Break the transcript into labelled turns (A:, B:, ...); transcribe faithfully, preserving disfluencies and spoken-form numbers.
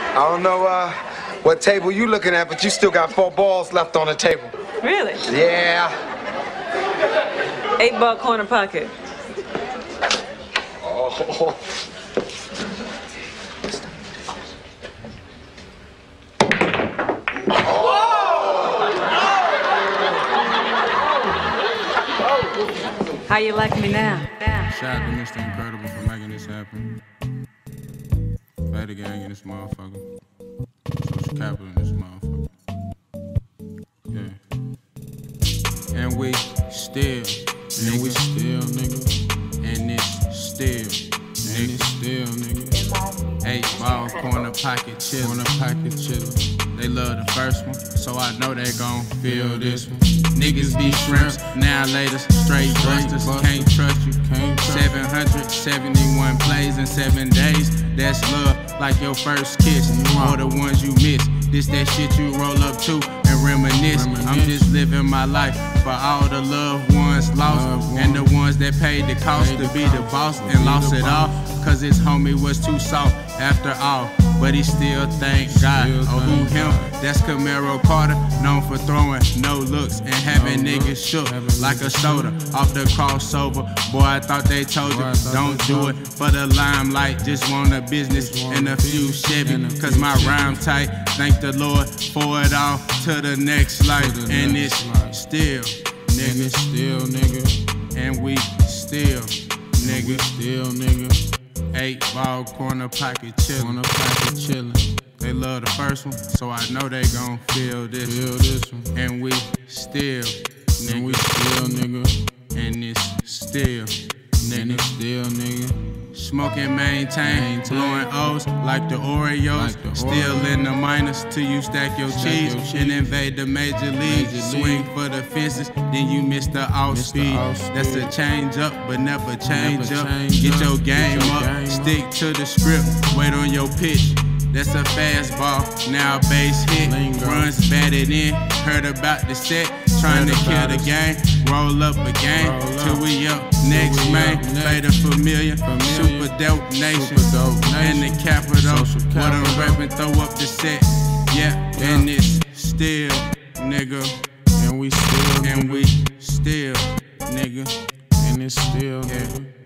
A: I don't know uh, what table you looking at, but you still got four balls left on the table.
B: Really?
A: Yeah.
B: Eight ball corner pocket.
A: Oh.
B: How you like me now?
C: Shout out to Mister Incredible for making this happen. Fader gang in this motherfucker. Social capital in this motherfucker. Yeah. And we still, and we still, nigga. And it's still, and it's still, nigga. Eight ball, corner pocket chillin'. Corner pocket chillin'. They love the first one, so I know they gon' feel this one. Niggas be shrimps, now laters, straight busters. Can't trust you. seven hundred seventy-one plays in seven days. That's love, like your first kiss, or the ones you miss. This that shit you roll up to and reminisce. I'm just living my life for all the loved ones lost, and the ones that paid the cost to be the boss and lost it all. Cause his homie was too soft after all, but he still thank God. Oh, who him? That's Camaro Carter, known for throwing no looks and having niggas shook like a soda off the crossover. Boy, I thought they told you, don't do it for the limelight. Just want a business and a few Chevy, cause my rhyme tight. Thank the Lord for it all, to the next life. And it's still, nigga, still, nigga. And we still, nigga, still, nigga. Eight ball, corner pocket chillin'. Corner pocket chillin'. They love the first one, so I know they gon' feel this, feel this one. And we still, nigga. And we still, nigga. And it's still, nigga. And it's still, nigga. Smoking, maintain, maintain. Blowing O's like the Oreos. Like the still Oreos. In the minors till you stack your stack cheese your and invade the major league. Major Swing league. For the fences, then you miss the off speed. That's a change up, but never change never up. Change Get your game Get your up, game stick up. To the script, wait on your pitch. That's a fastball, now a base hit. Lingo. Runs batted in, heard about the set. Trying to kill the game, roll up a game till we up next, man. Fader familiar, super dope nation. In the capital, what I'm reppin', throw up the set. Yeah, and it's still, nigga. And we still, and we still, nigga. And it's still, nigga.